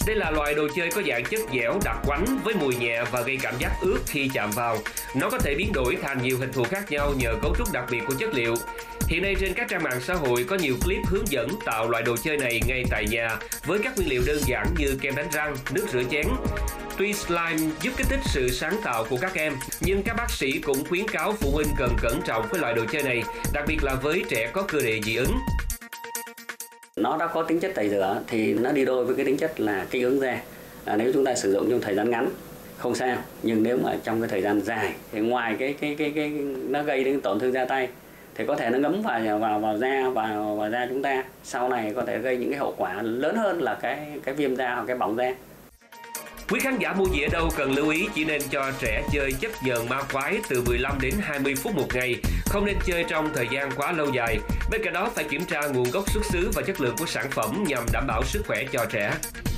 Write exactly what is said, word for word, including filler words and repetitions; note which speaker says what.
Speaker 1: Đây là loại đồ chơi có dạng chất dẻo, đặc quánh với mùi nhẹ và gây cảm giác ướt khi chạm vào. Nó có thể biến đổi thành nhiều hình thù khác nhau nhờ cấu trúc đặc biệt của chất liệu. Hiện nay trên các trang mạng xã hội có nhiều clip hướng dẫn tạo loại đồ chơi này ngay tại nhà với các nguyên liệu đơn giản như kem đánh răng, nước rửa chén. Tuy slime giúp kích thích sự sáng tạo của các em, nhưng các bác sĩ cũng khuyến cáo phụ huynh cần cẩn trọng với loại đồ chơi này, đặc biệt là với trẻ có cơ địa dị ứng.
Speaker 2: Nó đã có tính chất tẩy rửa thì nó đi đôi với cái tính chất là kích ứng da. À, nếu chúng ta sử dụng trong thời gian ngắn không sao, nhưng nếu mà trong cái thời gian dài thì ngoài cái cái cái cái nó gây đến tổn thương da tay thì có thể nó ngấm vào vào vào da vào vào da chúng ta, sau này có thể gây những cái hậu quả lớn hơn là cái cái viêm da hoặc cái bỏng da.
Speaker 1: Quý khán giả mua gì ở đâu cần lưu ý chỉ nên cho trẻ chơi chất nhờn ma quái từ mười lăm đến hai mươi phút một ngày, không nên chơi trong thời gian quá lâu dài. Bên cạnh đó phải kiểm tra nguồn gốc xuất xứ và chất lượng của sản phẩm nhằm đảm bảo sức khỏe cho trẻ.